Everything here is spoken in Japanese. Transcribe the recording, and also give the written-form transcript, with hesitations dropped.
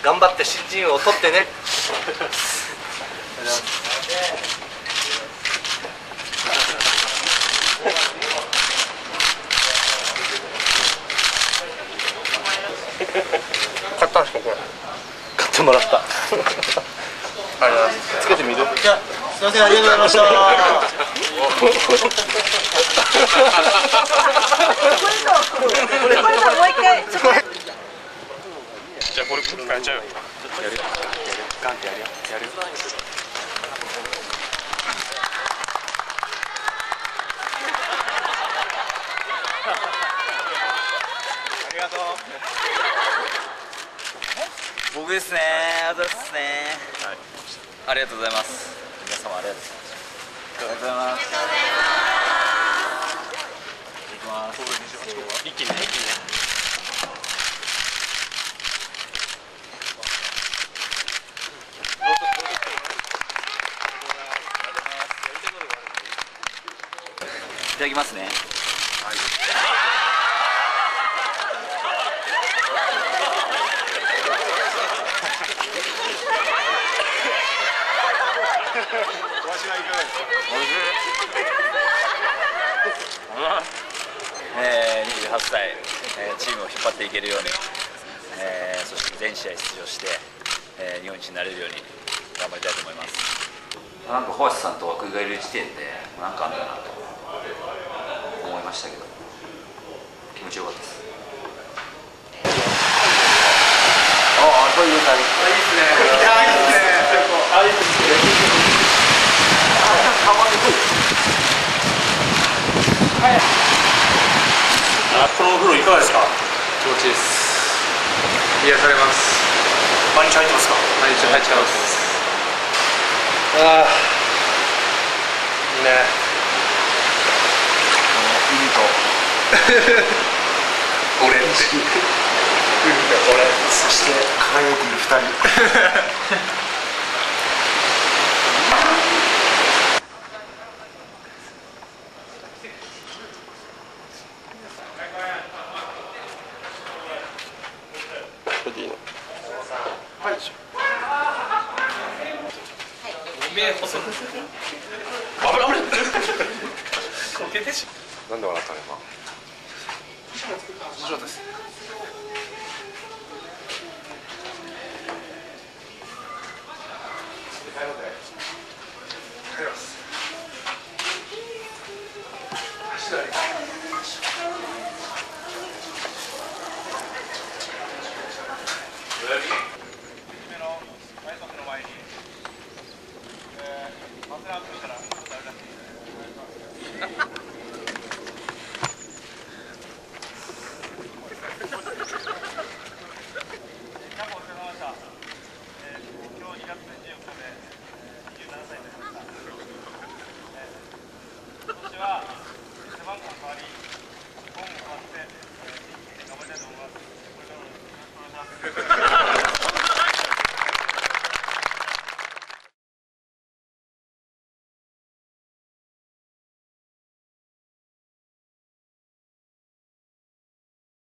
頑張って新人王を取ってね。買ったんですかこれ。買ってもらった。あれつけてみる。じゃあすみません、ありがとうございました。 これもう一回。 じゃあこれ変えちゃうよ。 やる。ガンってやるよ。やる。 ありがとう。 僕ですね。ありがとうございますね。はい。ありがとうございます。皆様ありがとうございます。ありがとうございます。いきます。 一気にね、一気にね。 いただきますね。はい。 お味はいかがですか。 28歳、チームを引っ張っていけるように、そして全試合出場して、日本一になれるように頑張りたいと思います。なんか星さんと涌井がいる時点でなんかあるんだなと思いましたけど、気持ちよかったです。ああ、そういう感じ。いいですね。いいですね。あ、いいですね。たまに来る。はい。 このお風呂いかがですか。 気持ちいいです。癒されます。 毎日入ってますか。 毎日入っちゃいます。ああ、いいね。 海と俺って。海と俺。 そして輝いている2人。 これでいいの。 はい。目細く。あれあれ。こけてし。 なんで笑ったの今。 面白かったです。帰ります。今日2月